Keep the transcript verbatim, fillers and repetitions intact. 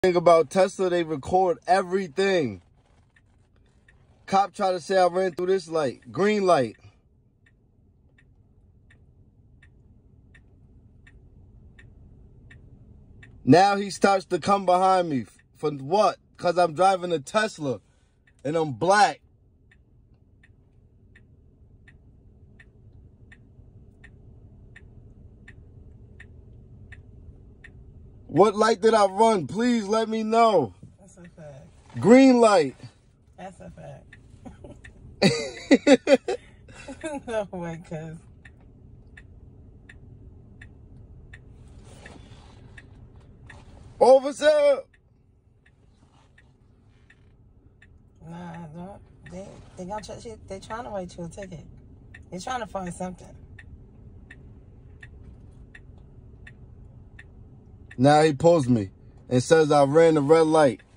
Thing about Tesla, they record everything. Cop tried to say I ran through this light, green light. Now he starts to come behind me. For what? Because I'm driving a Tesla and I'm black. What light did I run? Please let me know. That's a fact. Green light. That's a fact. No way, cuz. Officer! Nah, don't. They, they gonna try, they trying to write you a ticket. They're trying to find something. Now he pulls me and says I ran the red light.